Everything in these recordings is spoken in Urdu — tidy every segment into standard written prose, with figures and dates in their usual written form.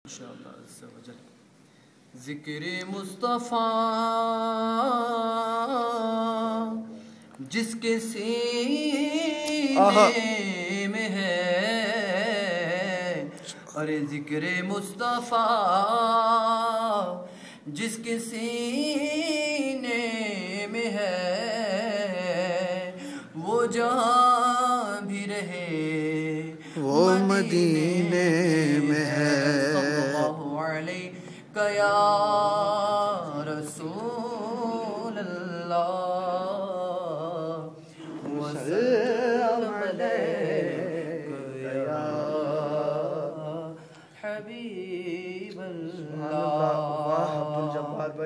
انشاءاللہ عز و جل ذکر مصطفیٰ جس کے سینے میں ہے، ارے ذکر مصطفیٰ جس کے سینے میں ہے، وہ جہاں بھی رہے وہ مدینے میں ہے۔ یا رسول اللہ وسلم علیک یا حبیب اللہ۔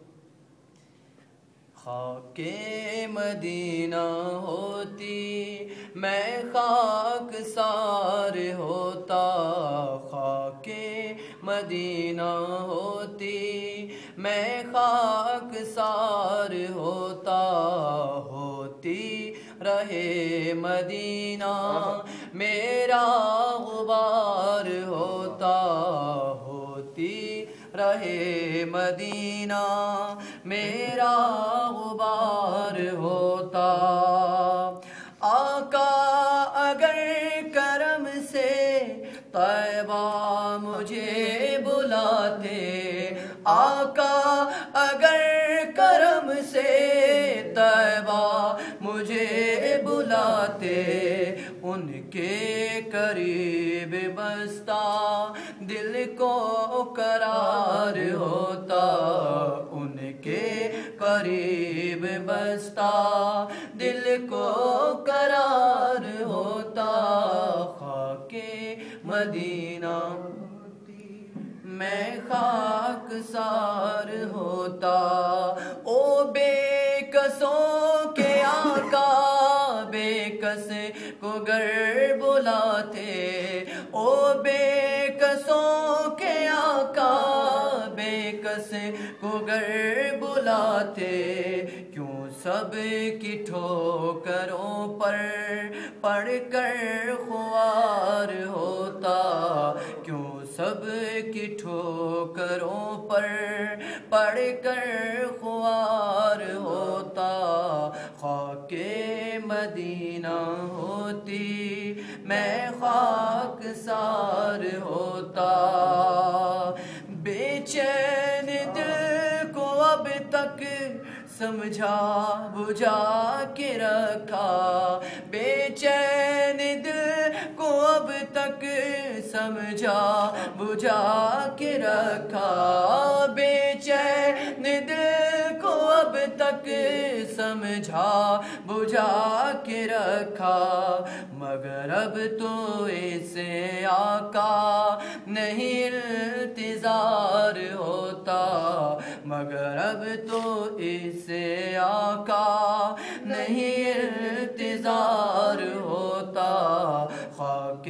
خاک مدینہ ہوتی میں خاک سار ہوتا، خاک مدینہ ہوتی میں خاک سار ہوتا، ہوتی رہے مدینہ میرا غبار ہوتا، ہوتی رہے مدینہ میرا غبار ہوتا۔ آقا اگر کرم سے طیبہ مجھے بلاتے، آقا اگر کرم سے طیبہ مجھے بلاتے، ان کے قریب بستا دل کو قرار ہوتا، ان کے قریب بستا دل کو قرار ہوتا۔ خاک مدینہ میں خاک سار ہوتا، او بے کسوں کے آقا بے کس کو گر بلاتے، او بے کسوں کے آقا بے کس کو گر بلاتے، کیوں سب کی ٹھوکروں پر پڑھ کر خوار ہوتا، کیوں سب کی ٹھوکروں پر پڑھ کر خوار ہوتا۔ خاک مدینہ ہوتی میں خاک سار ہوتا، بے چین دل کو اب تک سمجھا بجھا کے رکھا، بے چین دل کو اب تک سمجھا بجھا کے رکھا، بے چین دل کو اب تک سمجھا بجھا کے رکھا، مگر اب تو اسے آقا نہیں انتظار ہوتا، مگر اب تو اسے آقا نہیں انتظار ہوتا۔ خاک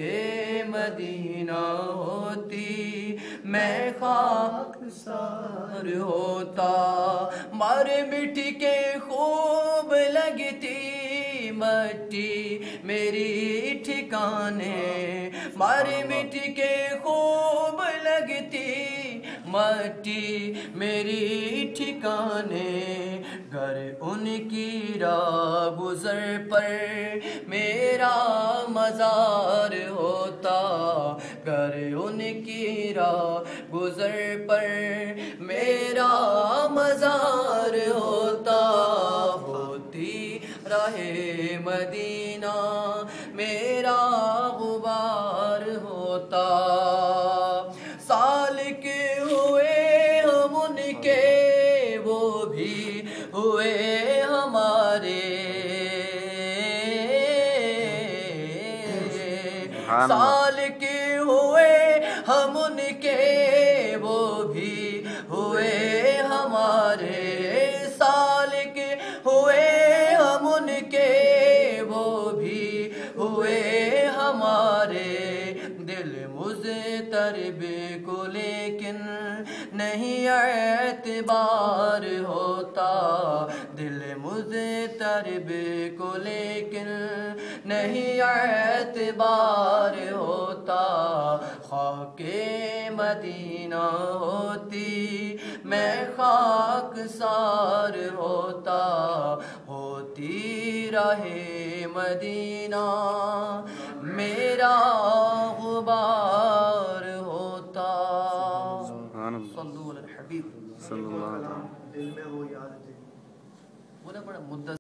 مدینہ ہوتی میں خاک سار ہوتا، مر مٹی کے خوب لگتی مٹی میری ٹھکانے، مر مٹی کے خوب لگتی مٹی میری ٹھکانے، گر ان کی راہ گزر پر میرا مزار ہوتا، گر ان کی راہ گزر پر میرا مزار ہوتا، ہوتی رہے مدینہ میرا غبار ہوتا۔ سالک ہوئے ہم ان کے وہ بھی ہوئے ہمارے، سالک ہوئے ہم ان کے وہ بھی ہوئے ہمارے، سالک ہوئے ہم ان کے وہ بھی ہوئے ہمارے، دل مضطرب کو کو لیکن نہیں اعتبار ہوتا، دل مضطرب کو لیکن نہیں اعتبار ہوتا، خاک مدینہ ہوتی میں خاک سار ہوتا، ہوتی راہ مدینہ میرا غبار ہوتا۔ صلو علی الحبیب صلی اللہ علیہ وسلم۔ دل میں وہ یاد تھی، وہ نہ بڑا مدت